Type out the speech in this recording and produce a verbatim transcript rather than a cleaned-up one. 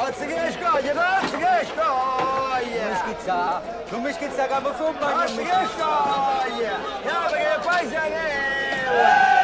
Oggi che scoglie, oggi che scoglie! Non mi schizza, non mi schizza capo fu un bagno. Oggi che scoglie! No, perché poi se ne...